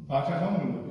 Pacea Domnului.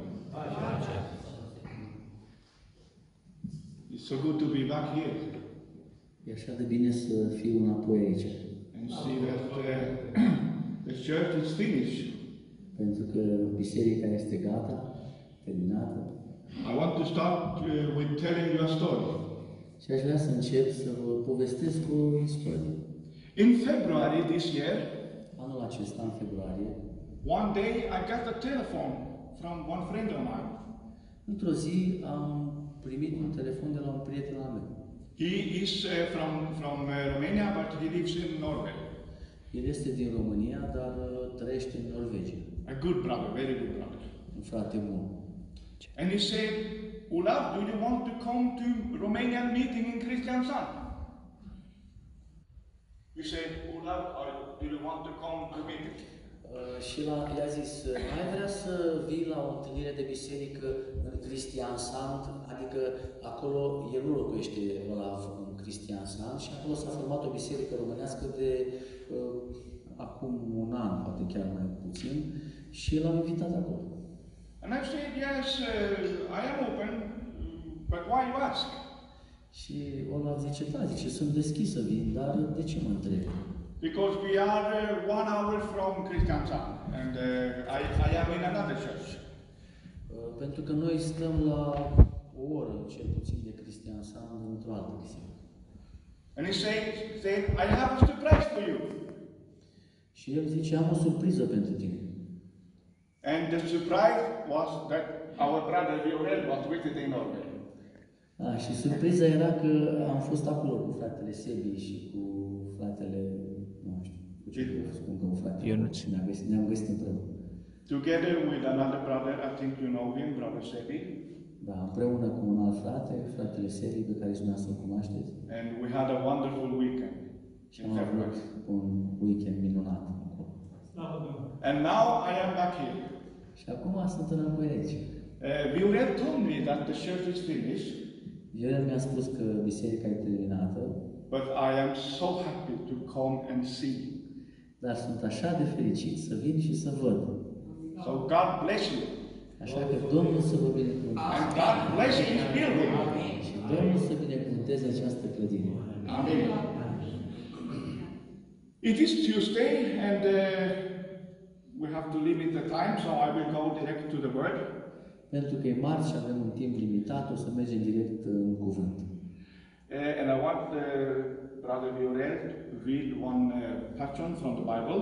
It's so good to be back here. E așa de bine să fiu înapoi aici. And see that the church is finished. Pentru că biserica este gata, terminată. I want to start with telling you a story. Și aș vrea să încep să vă povestesc o istorie. In February this year, Anul acesta, în februarie, one day I got a telephone from one friend of mine. într-o zi am primit un telefon de la un prieten al meu. He is from Romania, but he lives in Norway. El este din România, dar trăiește în Norvegia. A good brother, very good brother. Un frate bun. And he said, Olav, do you want to come to Romanian meeting in Kristiansand? We said, Olav, do you want to come to meeting? Și i-a zis, ai vrea să vii la o întâlnire de biserică în Kristiansand, adică acolo, el nu locuiește Olav în Kristiansand, și acolo s-a format o biserică românească de acum un an, poate chiar mai puțin, și l-am invitat acolo. And I said, yes, I am open, but why you ask? Și Olav zice, da, zice, sunt deschis să vin, dar de ce mă întrebi? Because we are 1 hour from Kristiansand, and I am in another church. Pentru că noi stăm la o oră, cel puțin, de Kristiansand, într-o altă biserică. And he said, I have a surprise for you. Și el zice, am o surpriză pentru tine. And the surprise was that our brother Viorel was visiting Norway. Și surpriza era că am fost acolo cu fratele Sebi și cu fratele, nu știu, cu ce spun că un frate. Ne-am găsit împreună. Together with another brother, I think you know him, brother Sebi. Da, împreună cu un alt frate, fratele Sebi, pe care și dumneavoastră îl cunoașteți. And we had a wonderful weekend. Și am avut un weekend minunat acolo. And now I am back here. Și acum sunt înapoi aici. Viorel told me that the church is finished. Viorel mi-a spus că biserica e terminată. But I am so happy to come and see. Dar sunt așa de fericit să vin și să văd. So God bless you. Așa că Domnul să vă binecuvânteze. And God bless His building. Și Domnul să binecuvânteze această clădire. Amen. It is Tuesday and we have to limit the time, so I will go direct to the word. Pentru că e marți și avem un timp limitat, o să mergem direct în cuvânt. And I want Brother Viorel to read one passage from the Bible.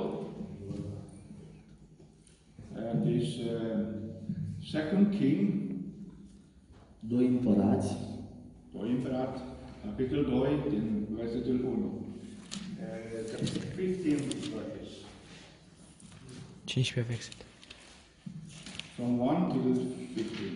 And this 2 King. 2 Împărați. 2 Împărați, capitolul 2, din versetul 1. The 15th verse. 15 versete. From 1 to the 15.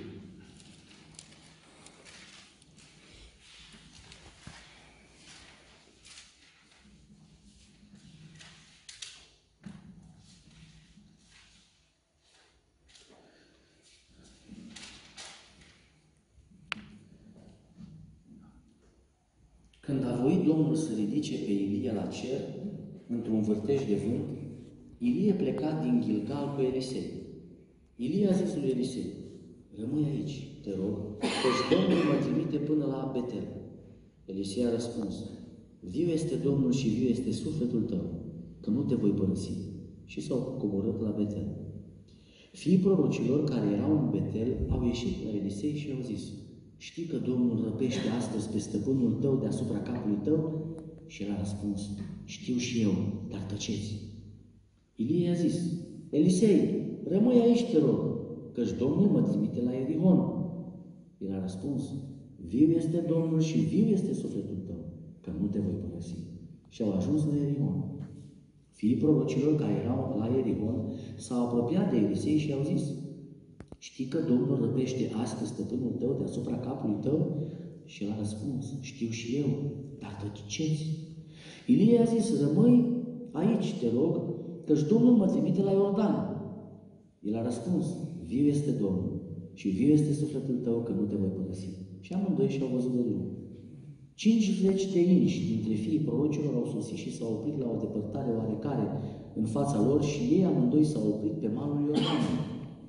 Când a voit Domnul să ridice pe Ilie la cer, într-un vârtej de vânt, Ilie pleca din Gilgal cu Elisei. Ilie a zis lui Elisei, rămâi aici, te rog, căci Domnul mă trimite până la Betel. Elisei a răspuns, viu este Domnul și viu este sufletul tău, că nu te voi părăsi. Și s-au coborât la Betel. Fiii prorocilor care erau în Betel au ieșit la Elisei și au zis, știi că Domnul răpește astăzi pe stăpânul tău deasupra capului tău? Și el a răspuns, știu și eu, dar tăceți. Ilie a zis, Elisei, rămâi aici, te rog, căci Domnul mă trimite la Ierihon. El a răspuns, viu este Domnul și viu este sufletul tău, că nu te voi părăsi. Și au ajuns la Ierihon. Fiii prorocilor care erau la Ierihon s-au apropiat de Elisei și au zis, știi că Domnul răpește astăzi stăpânul tău deasupra capului tău? Și el a răspuns, știu și eu, dar tăceți. Ilie a zis, rămâi aici, te rog, căci Domnul mă trimite la Iordan. El a răspuns, viu este Domnul și viu este sufletul tău, că nu te voi părăsi. Și amândoi și-au văzut de drum. 50 de inși dintre fiii prorocilor au sosit și s-au oprit la o depărtare oarecare în fața lor și ei amândoi s-au oprit pe malul Iordanului.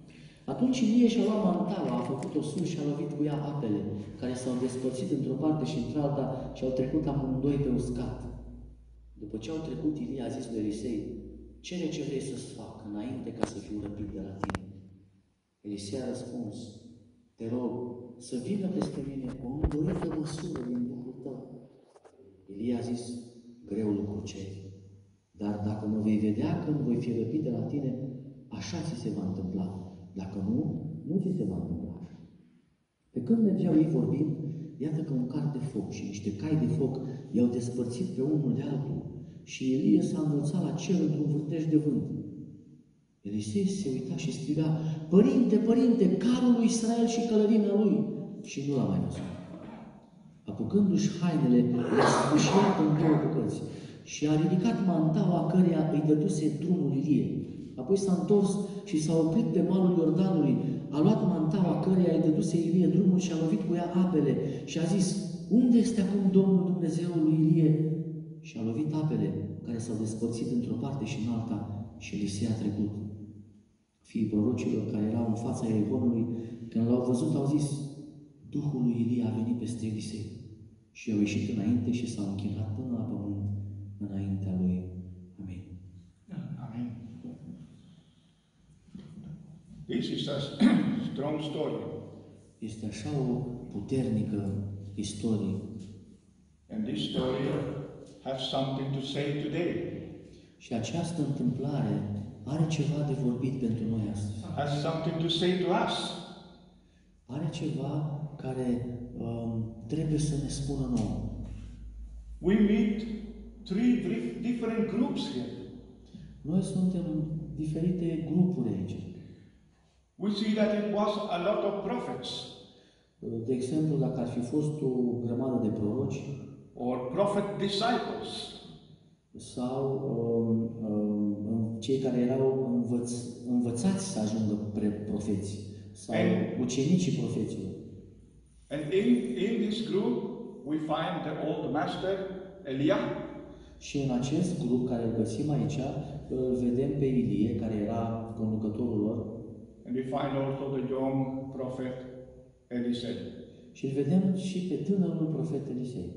Atunci Ilie și-a luat mantaua, a făcut-o sus și a lovit cu ea apele, care s-au despărțit într-o parte și într-alta și au trecut amândoi pe uscat. După ce au trecut, Ilie a zis lui Elisei: cere ce vrei să-ți fac înainte ca să fiu răpit de la tine. Elisei a răspuns: te rog să vină peste mine o îndorită măsură din Duhul tău. Ilie a zis: greu lucru ceri, dar dacă mă vei vedea că îmi voi fi răpit de la tine, așa ți se va întâmpla. Dacă nu, nu ți se va întâmpla așa. Pe când mergeau ei vorbind, iată că un car de foc și niște cai de foc i-au despărțit pe unul de altul și Ilie s-a înălțat la cer într-un vârtej de vânt. Elisei se uita și striga: Părinte, părinte, carul lui Israel și călărimea lui! Și nu l-a mai văzut. Apucându-și hainele, le-a sfâșiat în două bucăți și a ridicat mantaua căreia îi dăduse drumul Ilie. Apoi s-a întors și s-a oprit pe malul Iordanului, a luat mantaua căreia îi dăduse Ilie drumul și a lovit cu ea apele și a zis: unde este acum Domnul Dumnezeul lui Ilie? Și a lovit apele care s-au despărțit într-o parte și în alta și Elisei a trecut. Fiii prorocilor care erau în fața Ierihonului, când l-au văzut, au zis: Duhul lui Ilie a venit peste Elisei. Și au ieșit înainte și s-au închinat până la pământ înaintea lui. Amin. Amen. This is a strong story. Este așa o puternică istorie. And this story has something to say today. Și această întâmplare are ceva de vorbit pentru noi astăzi. Has something to say to us. Are ceva care trebuie să ne spună nouă. We meet three different groups here. Noi suntem în diferite grupuri aici. We see that it was a lot of prophets. De exemplu, dacă ar fi fost o grămadă de proroci, or prophet disciples. Sau cei care erau învățați să ajungă profeți, sau ucenicii profeților. And in this group we find the old master Eliah. Și în acest grup care îl găsim aici, îl vedem pe Ilie, care era conducătorul lor. And we find also the young prophet Elisei. Și îl vedem și pe tânărul profet Elisei.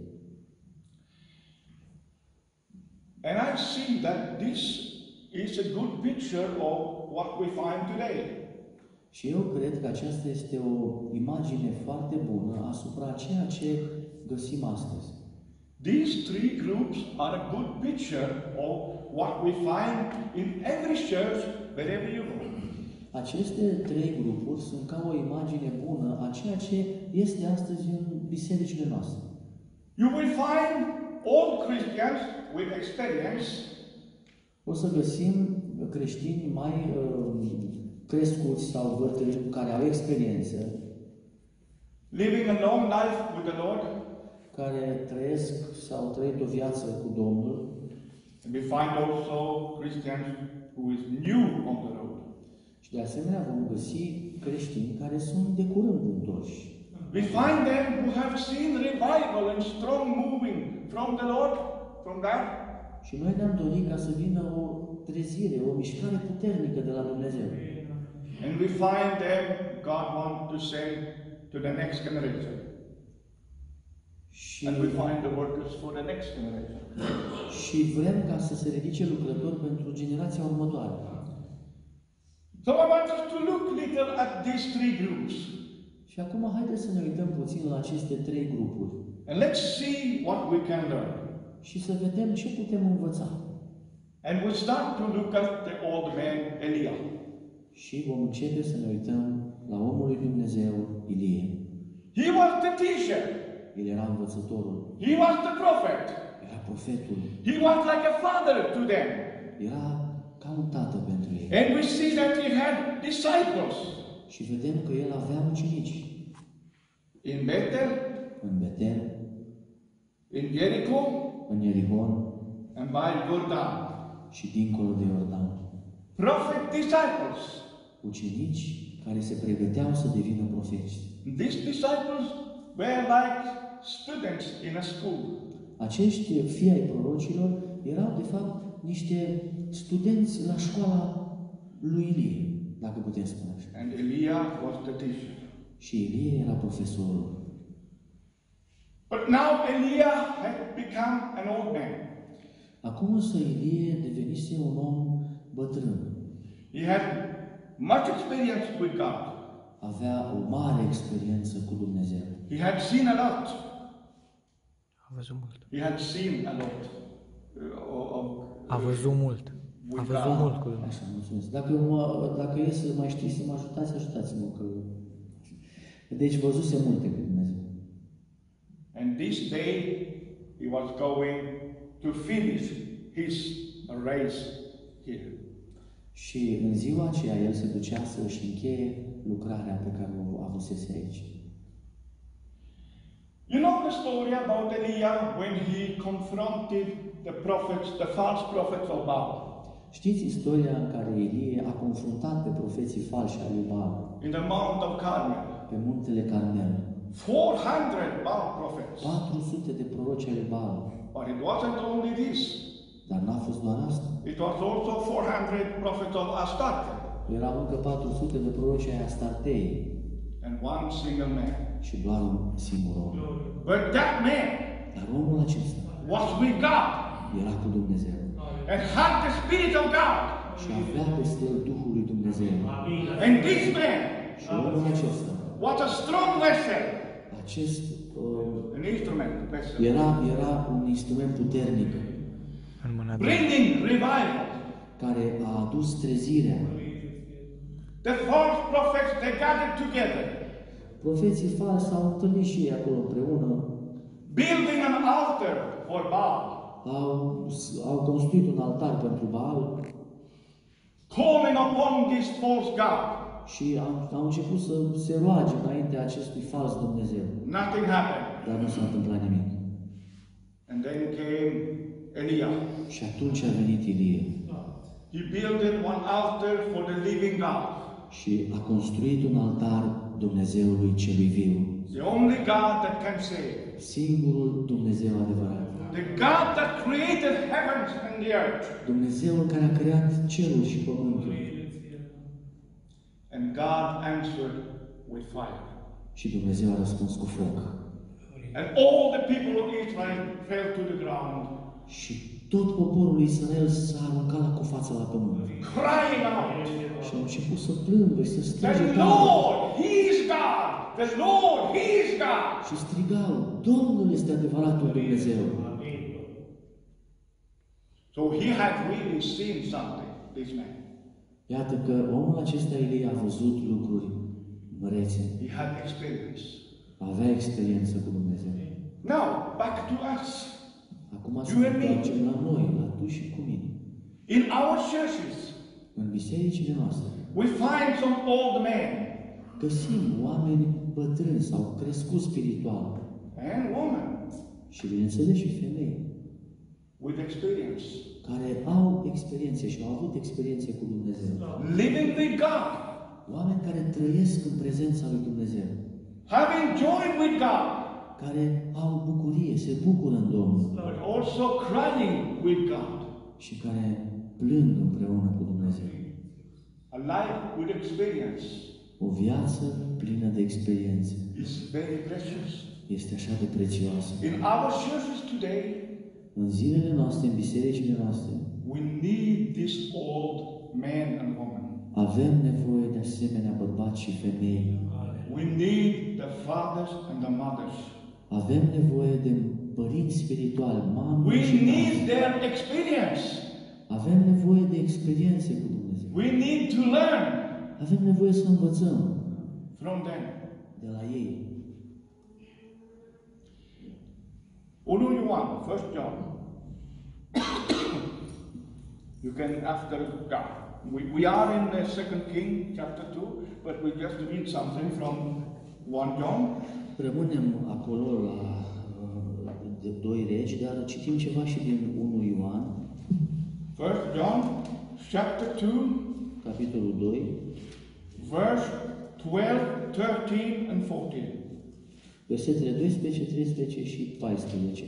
And I see that this is a good picture of what we find today. Și eu cred că aceasta este o imagine foarte bună asupra ceea ce găsim astăzi. These three groups are a good picture of what we find in every church wherever you go. Aceste trei grupuri sunt ca o imagine bună a ceea ce este astăzi în bisericile noastre. You will find all Christians with experience. O să găsim creștini mai crescuți sau bătrâni care au experiență, living a long life with the Lord. Care trăiesc sau au trăit o viață cu Domnul. And we find also Christians who is new on the road. Și de asemenea vom găsi creștini care sunt de curând întorși. We find them who have seen revival and strong moving from the Lord, from that. Și noi ne-am dorit ca să vină o trezire, o mișcare puternică de la Dumnezeu. And we find them God wants to send to the next generation. And we find the workers for the next generation. Și vrem ca să se ridice lucrători pentru generația următoare. So I want us to look little at these three groups. Și acum haideți să ne uităm puțin la aceste trei grupuri. And let's see what we can learn. Și să vedem ce putem învăța. And we start to look at the old man Eliah. Și vom începe să ne uităm la omul lui Dumnezeu, Ilie. He was the teacher. El era învățătorul. He was the prophet. Era profetul. He was like a father to them. Era ca un tată pentru ei. And we see that he had disciples. Și vedem că el avea ucenici. In Bethel, în Betel, in Jericho, în Ierihon and by Jordan. și dincolo de Iordan. Prophet disciples. Ucenici care se pregăteau să devină profeți. These disciples were like students in a school. Acești fii ai prorocilor erau de fapt niște studenți la școala lui Ilie. dacă putem spune așa. And Elia was the teacher. Și Ilie era profesorul. But now Elia had become an old man. Acum însă Ilie devenise un om bătrân. He had much experience with God. Avea o mare experiență cu Dumnezeu. He had seen a lot. A văzut mult. He had seen a lot A văzut mult. A văzut mult cu Dumnezeu. Așa, mulțumesc. Dacă e să mai știți să mă ajutați, ajutați-mă. Că... Deci văzuse multe cu Dumnezeu. And this day he was going to finish his race here. Și în ziua aceea el se ducea să își încheie lucrarea pe care o avusese aici. You know the story about Elia when he confronted the prophets, the false prophets of Baal. Știți istoria în care Ilie a confruntat pe profeții falși ai lui Baal In the Mount of Carmel. pe muntele Carmel. 400 Baal prophets. 400 de proroci ai lui Baal. But it wasn't only this. Dar n-a fost doar asta. It was also 400 prophets of Astarte. Erau încă 400 de proroci ai Astartei And one single man. și doar un singur om. But that man Dar omul acesta was with God era cu Dumnezeu and had the Spirit of God. și avea peste el Duhul lui Dumnezeu. And this man Și omul acesta, was a strong vessel. acest An instrument vessel. era un instrument puternic În mâna de Bringing revival. care a adus trezirea. The false prophets, they gathered together. Profeții falsi s-au întâlnit și ei acolo împreună. Building an altar for Baal. Au construit un altar pentru Baal Calling upon this false God. și au început să se roage înaintea acestui fals Dumnezeu. Nothing happened. Dar nu s-a întâmplat nimic. And then came Elia. Și atunci a venit Ilie He built one altar for the living God. și a construit un altar Dumnezeului celui viu. The only God that can save. Singurul Dumnezeu adevărat. The God that created heavens and the earth. Dumnezeul care a creat cerul și pământul. And God answered with fire. Și Dumnezeu a răspuns cu foc. And all the people of Israel fell to the ground, Și tot poporul lui Israel s-a aruncat cu fața la pământ. crying out, Și au început să plângă și să strige "The tare. Lord, He is God! The Lord, He is God!" Și strigau, Domnul este adevăratul Dumnezeu. So he had really seen something, this man. Iată că omul acesta Ilie a văzut lucruri mărețe. He had experience. Avea experiență cu Dumnezeu. Now, back to us. Acum să You ne and me. întoarcem la noi, la tu și cu mine. In our churches, În bisericile noastre we find some old men găsim oameni bătrâni sau crescuți spiritual and women și, bineînțeles, și femei with experience, care au experiențe și au avut experiențe cu Dumnezeu. living with God, Oameni care trăiesc în prezența lui Dumnezeu, having joy with God, care au bucurie, se bucură în Domnul but also crying with God. și care plâng împreună cu Dumnezeu. A life with experience O viață plină de experiențe is very precious. este așa de prețioasă. In our churches today, În zilele noastre, în bisericile noastre, we need this old man and woman. avem nevoie de asemenea bărbați și femei. We need the fathers and the mothers. Avem nevoie de părinți spirituali, mamă We și need tată. their experience. Avem nevoie de experiențe cu Dumnezeu. We need to learn Avem nevoie să învățăm from them. de la ei. 1 Ioan, 1 John. You can after God. We are in the 2 King chapter 2, but we just read something from 1 John. Rămânem acolo la 2 Regi, dar citim ceva și din 1 Ioan, 1 John chapter 2, capitolul 2, verse 12, 13 and 14. versetele 12, 13 și 14.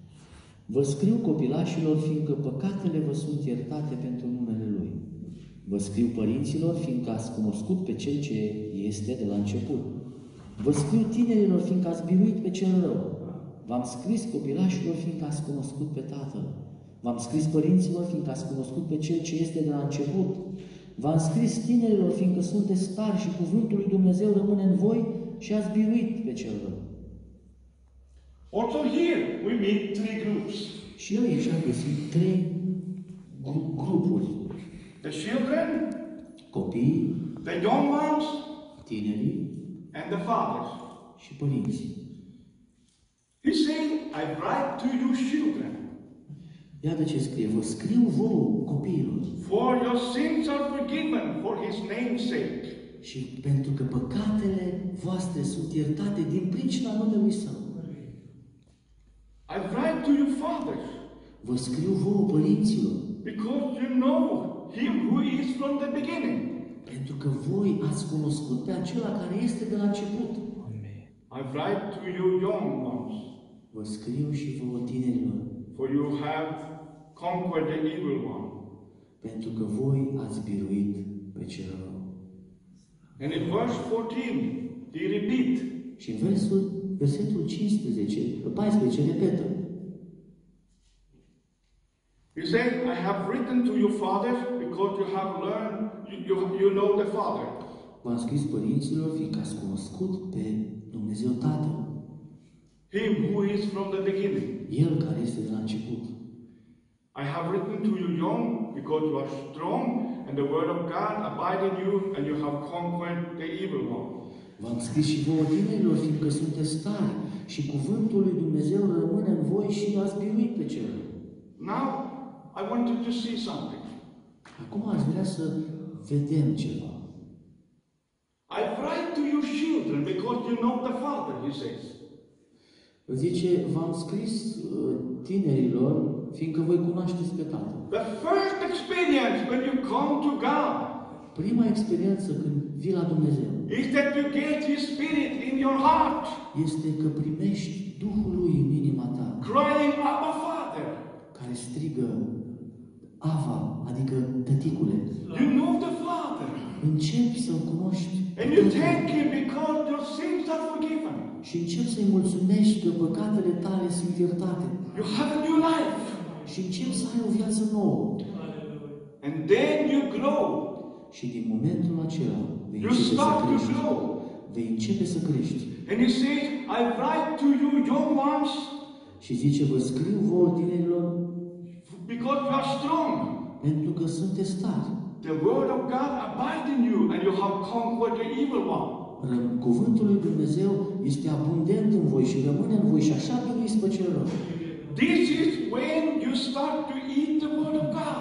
Vă scriu, copilașilor, fiindcă păcatele vă sunt iertate pentru numele Lui. Vă scriu părinților, fiindcă ați cunoscut pe Cel ce este de la început. Vă scriu tinerilor, fiindcă ați biruit pe cel rău. V-am scris copilașilor, fiindcă ați cunoscut pe Tatăl. V-am scris părinților, fiindcă ați cunoscut pe Cel ce este de la început. V-am scris tinerilor, fiindcă sunteți tari și cuvântul lui Dumnezeu rămâne în voi și ați biruit pe cel rău. Also here we meet three groups. Și aici am găsit trei grupuri. The children, Copiii, the young ones, tinerii and the fathers. și părinții. He's saying, I write to you children, Iată ce scrie, vă scriu vouă, copiilor, for your sins are forgiven for his name's sake. și pentru că păcatele voastre sunt iertate din pricina numelui Său. I write to you fathers, Vă scriu vouă, părinților, because you know him who is from the beginning. pentru că voi ați cunoscut pe acela care este de la început. Amin. I write to you young ones, Vă scriu și vouă, tinerilor, for you have conquered the evil one. pentru că voi ați biruit pe cel rău. And in verse 14, he repeats, Și în versetul 14 repetă. he says, I have written to you fathers because you have learned, you know the Father. V-am scris părinților, fiindcă ați cunoscut pe Dumnezeu Tatăl, Him who is from the beginning. El care este de la început. I have written to you young because you are strong and the word of God abide in you and you have conquered the evil one. V-am scris și vouă, tinerilor, fiindcă sunteți tari și cuvântul lui Dumnezeu rămâne în voi și ați biruit pe cel rău. Now, I want you to see something. Acum aș vrea să vedem ceva. I write to you children because you know the Father, he says. Zice, v-am scris tinerilor, fiindcă voi cunoașteți pe Tatăl. The first experience when you come to God Prima experiență când vii la Dumnezeu is that you get His Spirit in your heart, este că primești Duhul Lui în inima ta, crying, Abba, Father. care strigă Ava, adică tăticule. You know the Father. Începi să-L cunoști And you thank Him because your sins are forgiven. și începi să-i mulțumești că păcatele tale sunt iertate. You have a new life. Și începi să ai o viață nouă. And then you grow. Și din momentul acela vei You începe să start to crești. grow. Vei începe să crești. And He says, I write to you young ones Și zice, vă scriu vouă, tinerilor, because you are strong. pentru că sunteți tari. The word of God abide in you and you have conquered the evil one. Cuvântul lui Dumnezeu este abundent în voi și rămâne în voi și așa biruiți pe cel rău. This is when you start to eat the word of God.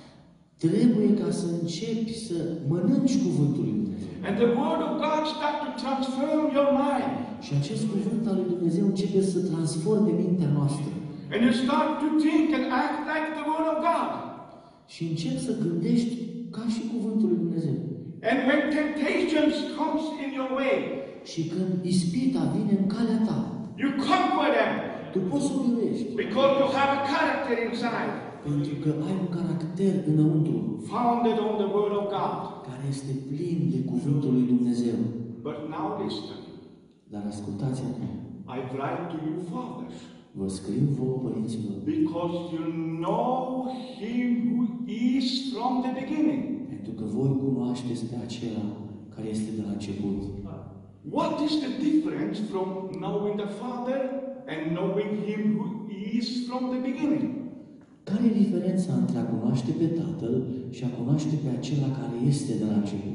Trebuie ca să începi să mănânci cuvântul lui Dumnezeu. And the word of God start to transform your mind. Și acest cuvânt al lui Dumnezeu începe să transforme mintea noastră. And you start to think and act like the word of God. Și începi să gândești ca și cuvântul lui Dumnezeu. And when temptations comes in your way, Și când ispita vine în calea ta, you conquer them tu poți să o biruiești. because you have a character inside, Pentru că ai un caracter înăuntru founded on the word of God. care este plin de cuvântul lui Dumnezeu. But now listen, Dar ascultați acum. I write to you fathers, Vă scriu vouă, părinților, because you know him who is from the beginning. pentru că voi cunoașteți pe acela care este de la început. What is the difference from knowing the Father and knowing him who is from the beginning? Care e diferența între a cunoaște pe Tatăl și a cunoaște pe acela care este de la început?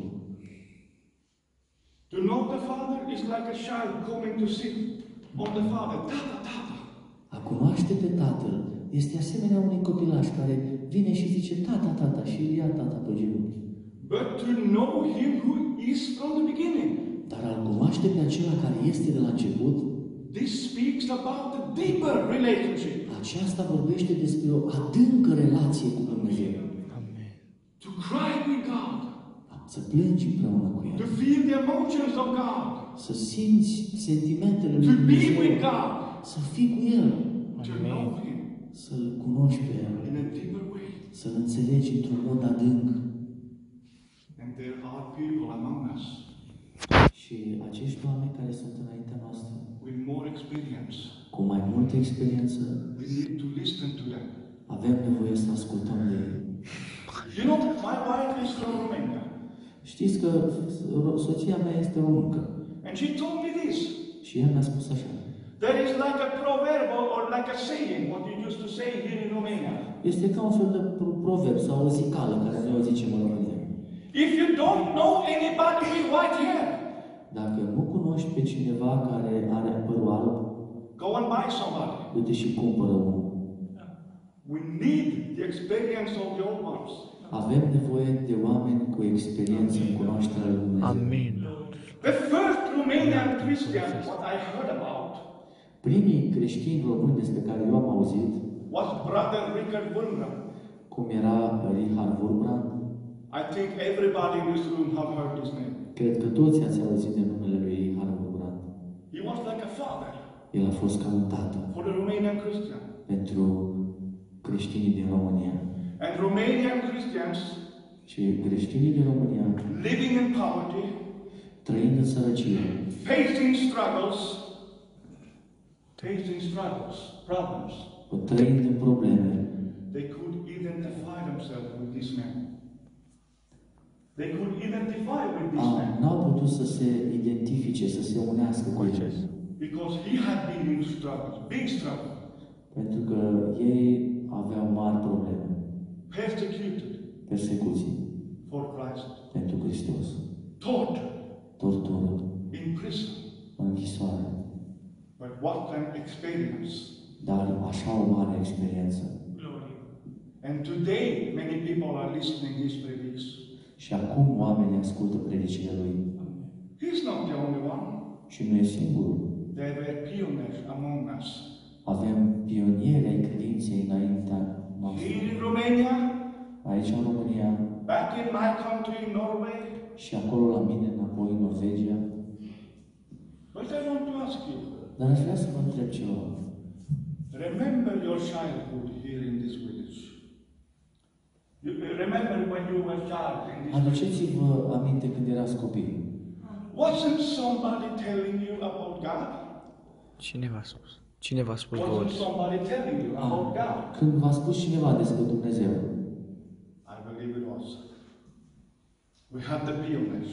To know the Father is like a child coming to sit on the Father. Tata, tata. A cunoaște pe Tatăl este asemenea unui copilaș care vine și zice tata, tata și îl ia tata pe genunchi. But to know him who is from the beginning. Dar a cunoaște pe acela care este de la început, This speaks about the deeper relationship. aceasta vorbește despre o adâncă relație cu Dumnezeu. Amin. To cry with God. Să plângi împreună cu El. To feel the emotions of God. Să simți sentimentele lui To be with Dumnezeu. God. Să fii cu El. To know him Să-L cunoști pe El. in a deeper way. Să-L înțelegi într-un mod adânc. there are people among us Și acești oameni care sunt înaintea noastră, with more experience. cu mai multă experiență, We need to listen to them. avem nevoie să ascultăm de ei. You know, my wife is from Romania, Știți că soția mea este româncă and she told me this. și ea mi-a spus așa. There is like a proverb or like a saying, what you used to say here in Romania. Este ca un fel de proverb sau o zicală care noi o zicem în România. If you don't know anybody with white hair, Dacă nu cunoști pe cineva care are părul alb, go and buy somebody. du-te și cumpără unul. We need the experience of the old ones. Avem nevoie de oameni cu experiență în cunoașterea lui Dumnezeu. Amin. The first Romanian Christian, what I heard about, Primii creștini români despre care eu am auzit, was Brother Richard Wurmbrand. cum era Richard Wurmbrand, I think everybody in this room have heard his name. cred că toți ați auzit de numele lui Richard Wurmbrand. He was like a father El a fost ca un tată for the Romanian Christian. pentru creștinii din România. And Romanian Christians Și creștinii din România, living in poverty, trăind în sărăcie, facing problems, trăind în probleme, they could identify themselves with this man. They could identify with this man n-au putut să se identifice, să se unească cu el. because he had been in struggles, big struggle, Pentru că ei aveau mari probleme, persecuted persecuții for Christ, pentru Hristos, tortured, tortură, in prison. în închisoare. But what an experience. Dar așa o mare experiență. And today, many people are listening his predics. Și acum oamenii ascultă predicile lui. He's not the only one. Și nu e singurul. There were pioneers among us. Avem pionieri ai credinței înaintea noastră. Here in Romania, Aici în România back in my country, Norway. și acolo la mine înapoi în Norvegia. But I want to ask you, Dar aș vrea să vă întreb ceva. remember your childhood here in this village. You remember when you were a child in this village. Aduceți-vă aminte când erați copii. Wasn't somebody telling you about God? Cine v-a spus? Cine v-a spus vouă? Wasn't somebody telling you about God? Când v-a spus cineva despre Dumnezeu, I believe it was. We had the pioneers.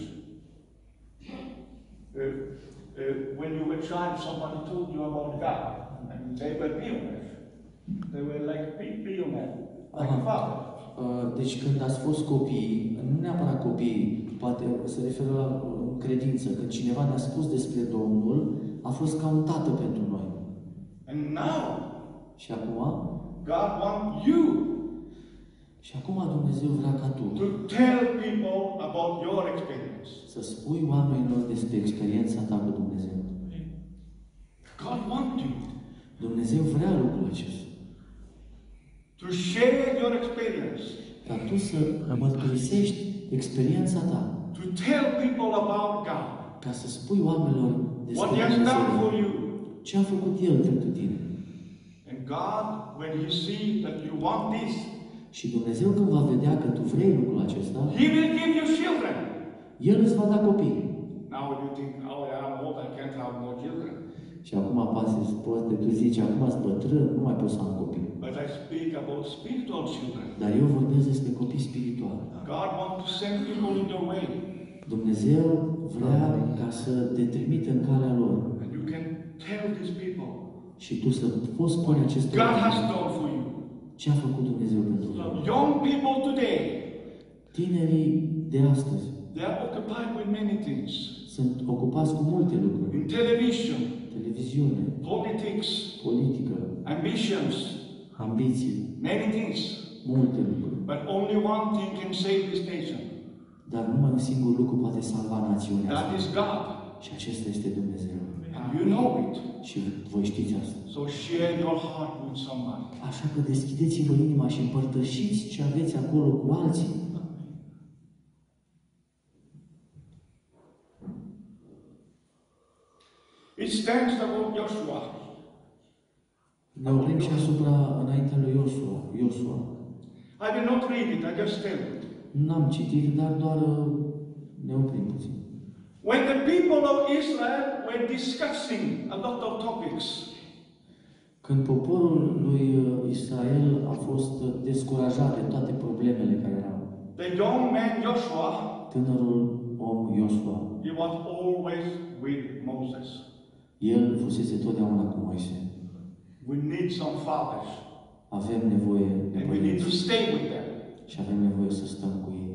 When you were a child, somebody told you about God, and they were pioneers. They were like pioneers, like a father. Deci când ați fost copii, nu neapărat copii, poate se referă la credință, când cineva ne-a spus despre Domnul, a fost ca un tată pentru noi. And now, Și acum, God wants you Dumnezeu vrea ca tu to tell people about your experience. să spui oamenilor despre experiența ta cu Dumnezeu. God wants you Dumnezeu vrea lucrul acesta. to share your experience, Ca tu să mărturisești experiența ta. to tell people about God, Ca să spui oamenilor despre what He has done for Dumnezeu. you. Ce a făcut El pentru tine. And God, when He sees that you want this, Și Dumnezeu când va vedea că tu vrei lucrul acesta, He will give you children. El îți va da copii. Now you think, oh, I'm old, I can't have more children. Și acum poate tu zici, acum sunt bătrân, nu mai pot să am copii. But I speak about spiritual children. Dar eu vorbesc despre copii spirituali. God wants to send people in your way. Dumnezeu vrea ca să te trimită în calea lor. And you can tell these people Și tu să poți spune aceste God has lucruri. done for you. Ce a făcut Dumnezeu pentru So tine? young people today, Tinerii de astăzi they are occupied with many things. sunt ocupați cu multe lucruri. In television, Televiziune, politics, politică, ambitions, ambiții, many things. multe lucruri. But only one thing can save this nation. Dar numai un singur lucru poate salva națiunea That asta. is God. Și acesta este Dumnezeu. And you know it. Și voi știți asta. So share your heart with somebody. Așa că deschideți-vă inima și împărtășiți ce aveți acolo cu alții. It stands about Joshua. Ne oprim și asupra înaintea lui Iosua. I will not read it, I just tell it. N-am citit, dar doar ne oprim puțin. When the people of Israel were discussing a lot of topics, Când poporul lui Israel a fost descurajat de toate problemele care erau, the young man Joshua, tânărul om Iosua, he was always with Moses. el fusese totdeauna cu Moise. We need some fathers, Avem nevoie de and we need to părinți stay with them. și avem nevoie să stăm cu ei.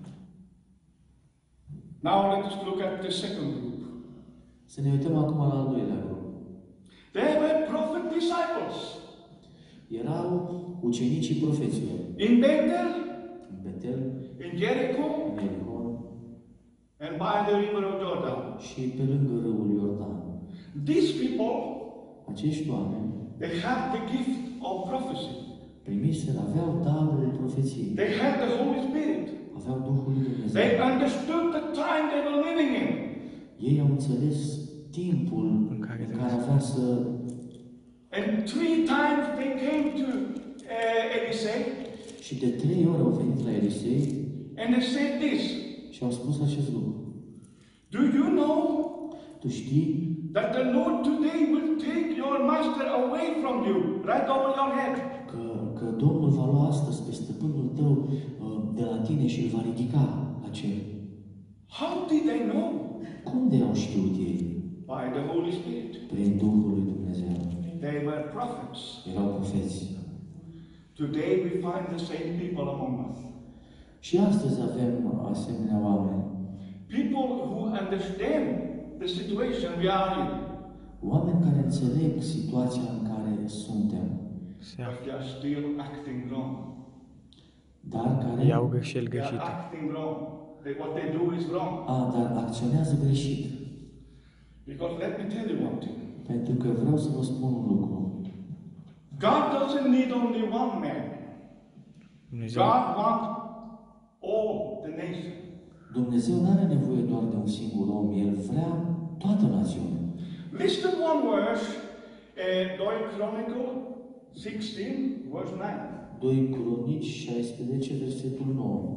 Now let us look at the second group. Să ne uităm acum la al doilea grup. They were prophet disciples. Erau ucenicii profeților. In Bethel, În Betel, in Jericho, în Ierihon and by the river of Jordan. și pe lângă râul Iordan. These people, Acești oameni they had the gift of prophecy. primiseră, aveau darul profeției, They had the Holy Spirit. aveau Duhul lui Dumnezeu. They understood the time they were living in. Ei au înțeles timpul în care avea să... And 3 times they came to Elisee, Și de 3 ori au venit la Elisei and they said this: și au spus acest lucru. Do you know Tu știi that the Lord today will take your master away from you, right over your head? că Domnul va lua astăzi pe stăpânul tău de la tine și îl va ridica la cer? How did they know? Cum de au știut ei? By the Holy Spirit. Prin Duhul lui Dumnezeu. They were prophets. Erau profeți. Today we find the same people among us. Și astăzi avem asemenea oameni. People who understand the situation we are in. Oameni care înțeleg situația în care suntem. But they are still acting wrong. Dar care... Iau greșeli They are greșite. acting wrong. What they do is wrong. Dar acționează greșit. Because let me tell you one thing. Pentru că vreau să vă spun un lucru. God doesn't need only one man. Dumnezeu, God wants all the nation. Dumnezeu nu are nevoie doar de un singur om. El vrea toată națiunea. Listen one verse, 2 Chronicle 16, verse 9. 2 Cronici 16, versetul 9.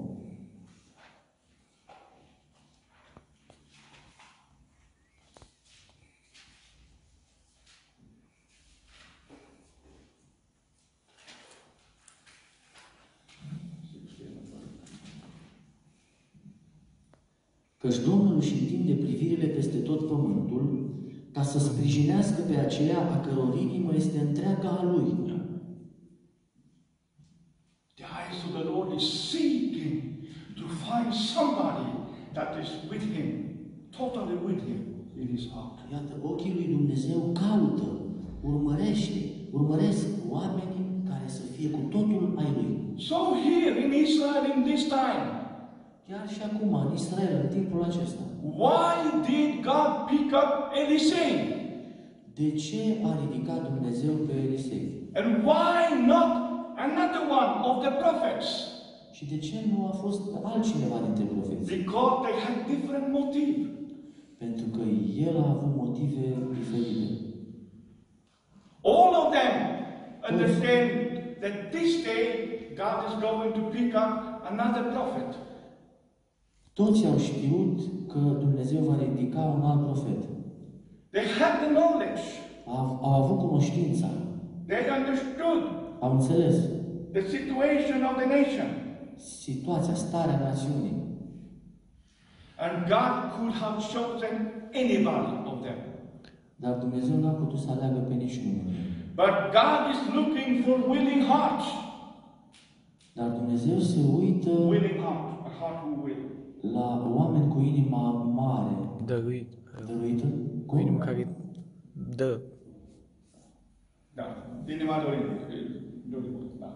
Căci Domnul își întinde privirile peste tot pământul, ca să sprijinească pe aceea a căror inimă este întreaga a Lui. The eyes of the Lord is seeking to find somebody that is with Him, totally with Him in His heart. Iată, ochii lui Dumnezeu caută, urmăresc oameni care să fie cu totul ai Lui. So here in Israel in this time, Chiar și acum, în Israel, în timpul acesta. why did God pick up Elisee? De ce a ridicat Dumnezeu pe Elisei? And why not another one of the prophets? Și de ce nu a fost altcineva dintre profeți? Because they had different motive. Pentru că el a avut motive diferite. All of them understand that this day God is going to pick up another prophet. Toți au știut că Dumnezeu va ridica un alt profet. They had the knowledge. Au avut cunoștința. They understood Au înțeles the situation of the nation. situația, starea națiunii. And God could have chosen anybody of them. Dar Dumnezeu n-a putut să aleagă pe niciunul. But God is looking for willing hearts. Dar Dumnezeu se uită Willing heart, a heart who will. la oameni cu inima mare, dăruită, cu inima care dă. Da, inima dorintă. Da.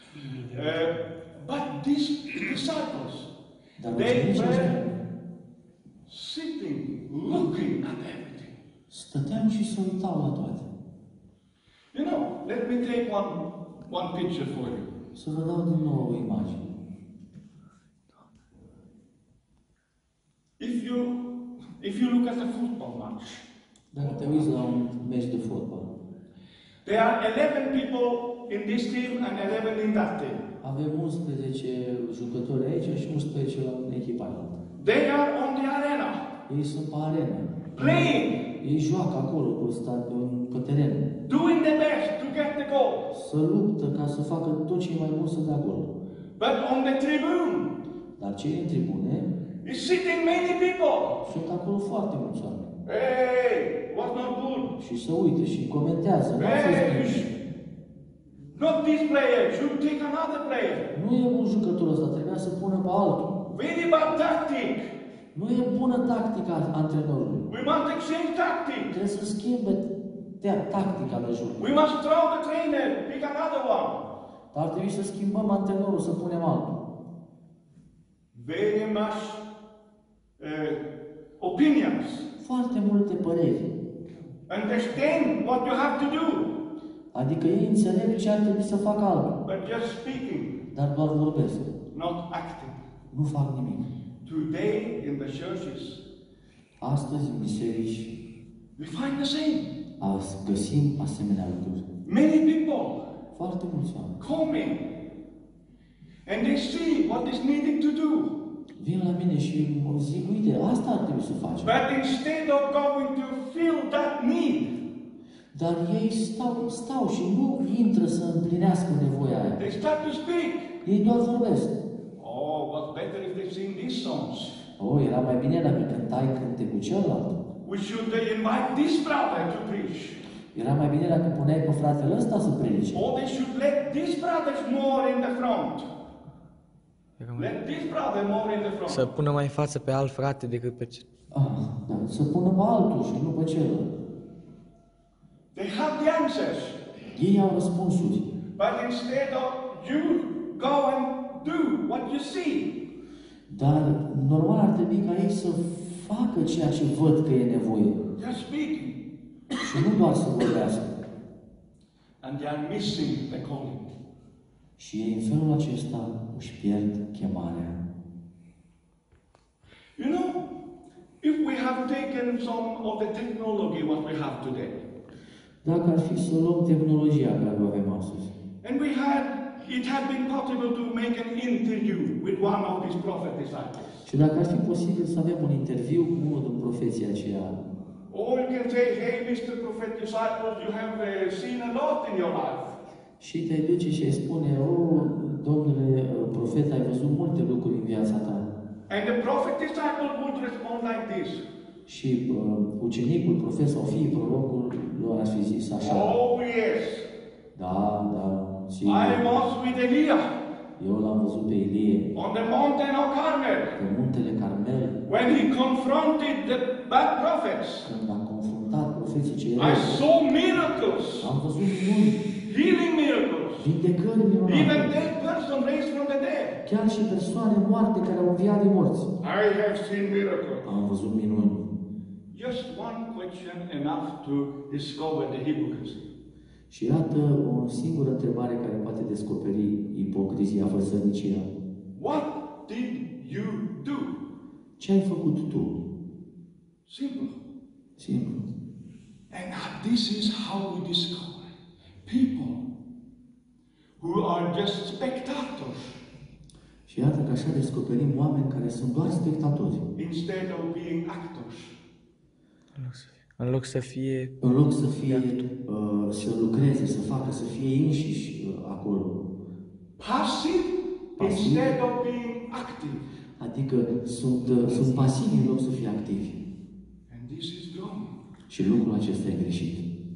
But these disciples, Dar they ucenicii were ăștia sitting, looking at everything. stăteau și se uitau la toate. You know, let me take one picture for you. Să vă dau din nou o imagine. If you look at a football match, Dacă te uiți la un meci de fotbal, there are 11 people in this team and 11 in that team. avem 11 jucători aici și 11 la echipa altă. They are on the arena, Ei sunt pe arenă. playing, Ei joacă acolo pe teren. doing their best to get the goal. Să luptă ca să facă tot ce e mai bun să dea gol. But on the tribune Dar cei în tribune is sitting many people. sunt acolo foarte mulți oameni. Hey, was not good. Și se uită și comentează. Nu a fost Hey, bine. not this player, should take another player. Nu e bun jucătorul ăsta, trebuia să pună pe altul. Very bad tactic. Nu e bună tactica antrenorului. We must exchange tactics. Trebuie să schimbe tactica de joc. We must throw the trainer, pick another one. Dar ar trebui să schimbăm antrenorul, să punem altul. Very much opinions. Foarte multe păreri. Understand what you have to do, Adică ei înțeleg ce ar trebui să facă altul. but just speaking, Dar doar vorbesc. not acting. Nu fac nimic. Today in the churches, Astăzi, în biserici, we find the same. găsim asemenea lucruri. Many people Foarte mulți oameni coming and they see what is needed to do. vin la mine și mă zic, uite, asta ar trebui să facem. But instead of going to fill that need, Dar ei stau și nu intră să împlinească nevoia aia. they start to speak. Ei doar vorbesc. Oh, what's better if they sing these songs? Era mai bine dacă cântai cântecul celălalt. We should invite this brother to preach. Era mai bine dacă puneai pe fratele ăsta să predice. Or they should let these brothers more in the front. Let this brother more in the front. Să pună mai în față pe alt frate decât pe cel. Da, să pună pe altul și nu pe celălalt. They have the answers. Ei au răspunsuri. But instead of you go and do what you see. Dar normal ar trebui ca ei să facă ceea ce văd că e nevoie. Just speaking. Și nu doar să vorbească. And they are missing the calling. Și ei în felul acesta își pierd chemarea. You know, if we have taken some of the technology what we have today, Dacă ar fi să luăm tehnologia care o avem astăzi, and it had been possible to make an interview with one of these prophet disciples. și dacă ar fi posibil să avem un interviu cu unul din profeții aceia, Or you can say, hey, Mr. Prophet disciples, you have seen a lot in your life. și te-ai duce și îi spune, domnule profet, ai văzut multe lucruri în viața ta. And the prophet disciple would respond like this. Și ucenicul, profet sau fiii prorocul lor ar fi zis așa. Oh, yes. Da, I sigur. was with Elijah Eu l-am văzut pe Ilie on the mountain of Carmel pe muntele Carmel, when he confronted the bad prophets. când a confruntat profeții cei I răi. saw miracles, Am văzut minuni, healing miracles, vindecări even minunate. dead person raised from the dead. Chiar și persoane moarte care au înviat de morți. I have seen miracles. Am văzut minuni. Just one question enough to discover the hypocrisy. Și iată o singură întrebare care poate descoperi ipocrizia, fățărnicia. What did you do? Ce ai făcut tu? Simple. Simplu. And this is how we discover people who are just spectators Și iată că așa descoperim oameni care sunt doar spectatori. instead of being actors. În loc să fie În loc să fie, să lucreze, să facă, să fie înșiși acolo. Passive instead of being active. Adică sunt pasivi în loc să fie activi. And this is wrong. Și lucrul acesta e greșit.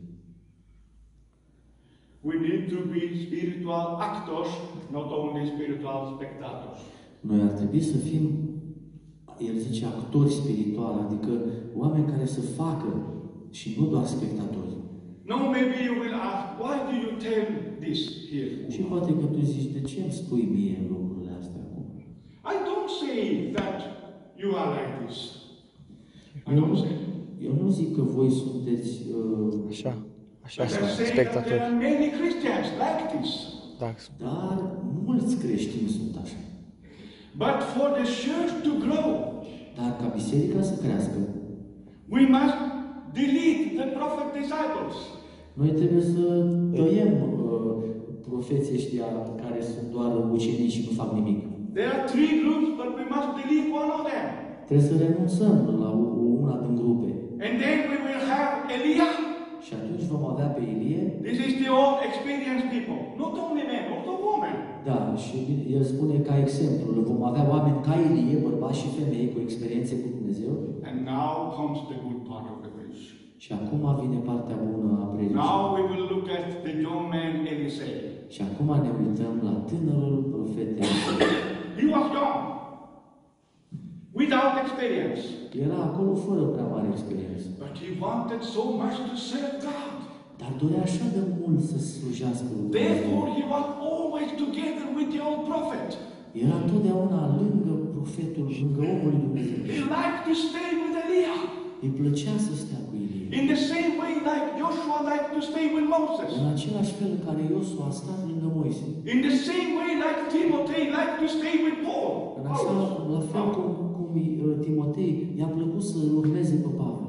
We need to be spiritual actors, not only spiritual spectators. Noi ar trebui să fim, el zice, actori spirituali, adică oameni care să facă și nu doar spectatori. No, maybe you will ask, why do you tell this here? Și poate că tu zici, de ce îmi spui mie lucrurile astea acum? I don't say that you are like this. I don't say. Eu nu zic că voi sunteți așa But I sunt say that there spectatori. are many Christians like this. Da, dar mulți creștini sunt așa. But for the church to grow, Dar ca biserica să crească, we must delete the prophet disciples. noi trebuie să tăiem profeții ăștia care sunt doar ucenici și nu fac nimic. There are three groups, but we must delete one of them. Trebuie să renunțăm la una din grupe. And then we will have Elia. Și atunci vom avea pe Ilie. This is the old experienced people. Not only men, also women. Da, și el spune ca exemplu, vom avea oameni ca Ilie, bărbați și femei cu experiențe cu Dumnezeu. And now comes the good part of the preach. Și acum vine partea bună a predicii. Now we will look at the young man Elisei. Și acum ne uităm la tânărul profet Elisei. He was young, without experience. Era acolo fără prea mare experiență. But he wanted so much to serve God. Dar dorea așa de mult să slujească lui Dumnezeu. Therefore he was always together with the old prophet. Era întotdeauna lângă profetul, lângă omul lui Dumnezeu. He liked to stay with Elia. Îi plăcea să stea cu Ilie. In the same way like Joshua liked to stay with Moses. În același fel în care Iosua a stat lângă Moise. In the same way like Timothy liked to stay with Paul. În așa, la fel cum Timotei i-a plăcut să-l urmeze pe Pavel.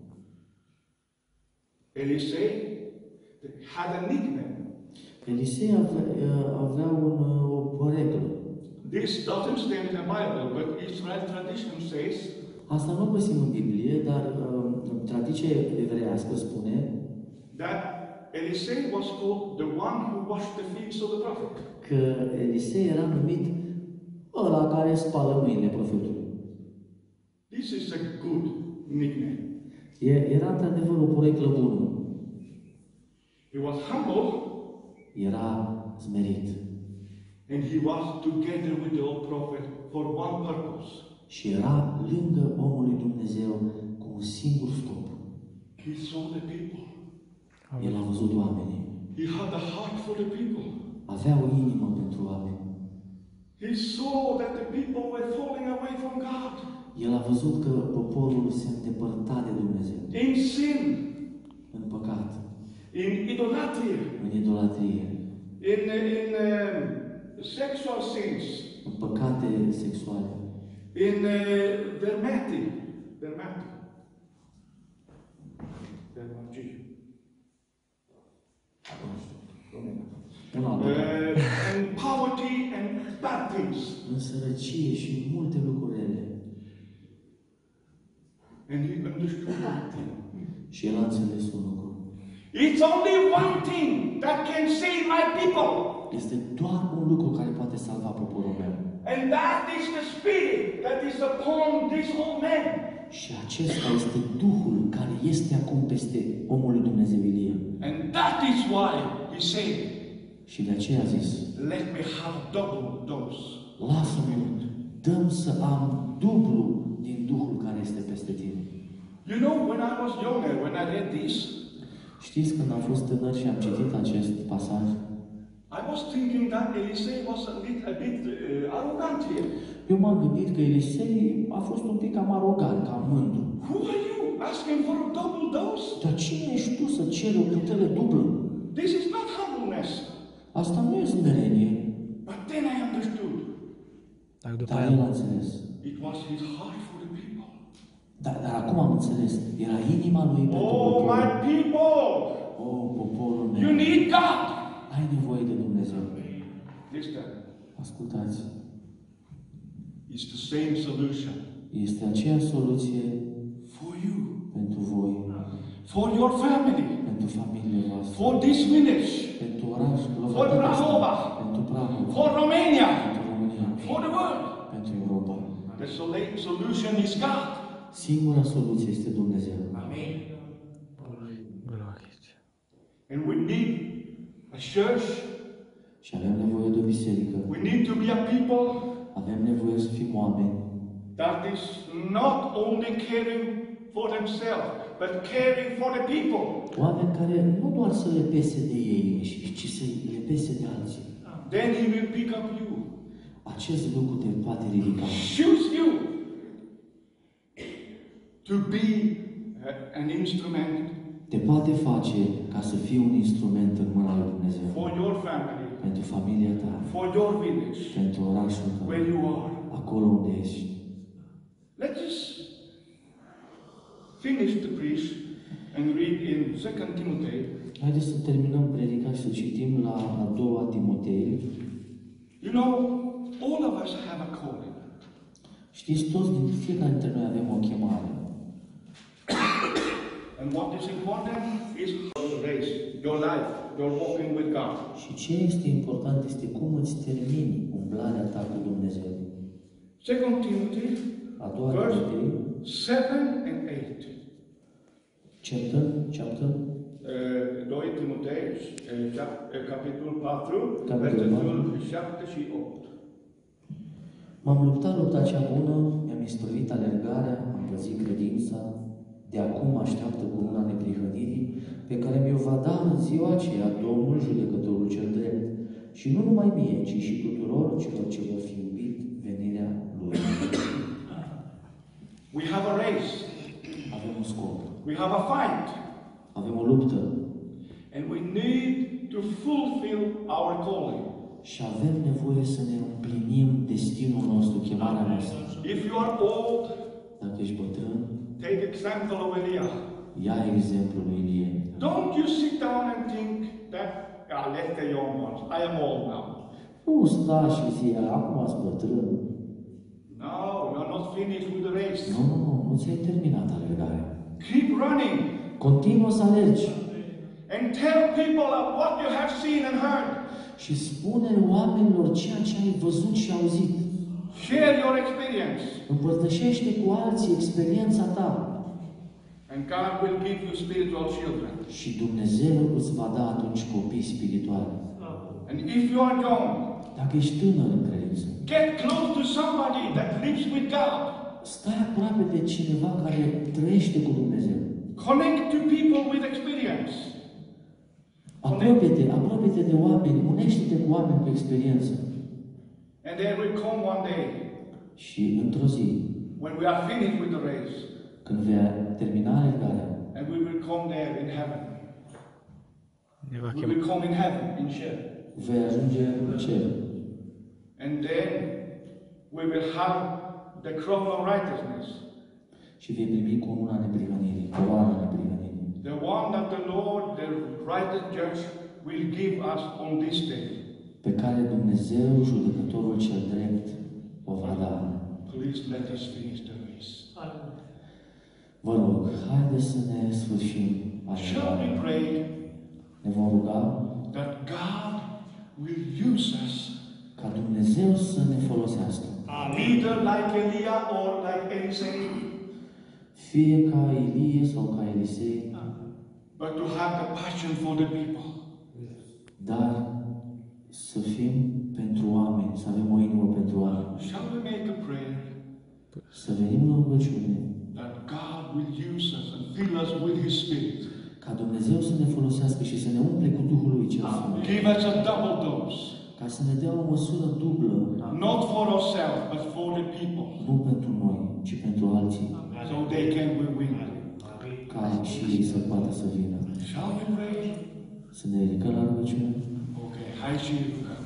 Elisei had a nickname. Elisei avea o poreclă. This doesn't stand in the Bible, but Israel tradition says Asta nu o găsim în Biblie, dar tradiția evreiască spune that Elisei was called the one who washed the feet of the prophet. că Elisei era numit ăla care spală mâinile profetului. This is a good nickname. Era într-adevăr o poreclă bună. He was humble Era smerit. and he was together with the old prophet for one purpose. Și era lângă omul lui Dumnezeu cu un singur scop. He saw the people. El a văzut oamenii. He had a heart for the people. Avea o inimă pentru oameni. He saw that the people were falling away from God. El a văzut că poporul se îndepărta de Dumnezeu. In sin, În păcat. in idolatry, În idolatrie. in sexual sins, În păcate sexuale. in vermati. Un alt lucru. And poverty and bad things. În sărăcie și în multe lucruri rele. And he understood one thing. Și el a înțeles un lucru. It's only one thing that can save my people. Este doar un lucru care poate salva poporul meu. And that is the spirit that is upon this old man. Și acesta este Duhul care este acum peste omul lui Dumnezeu Ilie. And that is why he said, Și de aceea a zis, let me have double dose. lasă-mă, dăm să am dublu din Duhul care este peste tine. You know, when I was younger, when I read this, Știți, când am fost tânăr și am citit acest pasaj, I was thinking that Elisei was a bit arrogant here. eu m-am gândit că Elisei a fost un pic cam arogant, cam mândru. Who are you asking for a double dose? Dar cine ești tu să ceri o cântele dublă? This is not humbleness. Asta nu e smerenie. But then I understood. Dar după Dar aia el a înțeles. It was his heart for the people. Dar acum am înțeles. Era inima lui pentru Oh, poporul. my people! Oh, poporul You meu. need God! Ai nevoie de Dumnezeu. Listen, Ascultați. it's the same solution Este aceeași soluție for you, pentru voi, for your family, pentru familiile voastre, for this village, pentru orașul, for Prahova, pentru Prahova, for Romania, pentru România, for the world. pentru Europa. The solution is God. Singura soluție este Dumnezeu. Amen. glorice. And we need a church. Și avem nevoie de o biserică. We need to be a people Avem nevoie să fim oameni that is not only caring for themselves, but caring for the people. Oameni care nu doar să le pese de ei înșiși, ci să le pese de alții. Then he will pick up you. Acest lucru te poate ridica. Choose you to be an instrument Te poate face ca să fii un instrument în mâna lui Dumnezeu. for your family, Pentru familia ta, for your village, pentru orașul tău, where you are. acolo unde ești. Let's just finish the preach and read in 2 Timothy. Haideți să terminăm predica și să citim la a doua Timotei. You know, all of us have a calling. Știți, toți, fiecare dintre noi avem o chemare. And what is important is your race, your life, your walking with God. Și ce este important este cum îți termini umblarea ta cu Dumnezeu. 2 Timothy, A doua verse Timotei, 7 and 8. chapter 2 Timotei, capitolul 4, Capitolul versetul 7 și 8. M-am luptat lupta cea bună, mi-am isprăvit alergarea, am păzit credința, de acum așteaptă cununa neprihănirii, pe care mi-o va da în ziua aceea Domnul judecătorul cel drept. Și nu numai mie, ci și tuturor celor ce vor fi iubit venirea Lui. We have a race. Avem un scop, We have a fight. avem o luptă And we need to fulfill our calling. și avem nevoie să ne împlinim destinul nostru, chemarea noastră. If you are old, Dacă ești bătrân, take example of Elia. ia exemplul lui Ilie. Don't you sit down and think that, let the young ones, I am old now. Nu sta și zi, acum ați bătrân. No, you are not finished with the race. Nu ți-ai terminat alergarea. Keep running Continuă să alergi and tell people of what you have seen and heard. și spune oamenilor ceea ce ai văzut și auzit. Share your experience. Împărtășește cu alții experiența ta And God will give you spiritual children. și Dumnezeu îți va da atunci copii spirituali. And if you are young, Dacă ești tânăr în credință, get close to somebody that lives with God. stai aproape de cineva care trăiește cu Dumnezeu. Connect to people with experience. Apropie-te de oameni, unește-te cu oameni cu experiență. And there will come one day Și într-o zi, when we are finished with the race, când vei termina alergarea, and we will come there in heaven. Ne va We chema. will come in heaven, in Shem. vei ajunge în cer. And then we will have the crown of righteousness. Și vei primi cununa neprihănirii, coroana neprihănirii, The one that the Lord, the righteous judge, will give us on this day. pe care Dumnezeu, judecătorul cel drept, o va da. Please let us finish the race. Vă rog, haideți să ne sfârșim Shall we alergarea. pray Ne vom ruga that God will use us, ca Dumnezeu să ne folosească. either like Elia or like Elisei, Fie ca Ilie sau ca Elisei, but to have the passion for the people. dar să fim pentru oameni, să avem o inimă pentru oameni. Shall we make a prayer Să venim în rugăciune, that God will use us and fill us with His Spirit? ca Dumnezeu să ne folosească și să ne umple cu Duhul Lui cel Sfânt. Give us a double dose, Ca să ne dea o măsură dublă, not for ourselves, but for the people, nu pentru noi, ci pentru alții, so they can be winning. ca și ei să poată să vină. Shall we pray? Să ne ridicăm la rugăciune. Okay, hai și rugăm.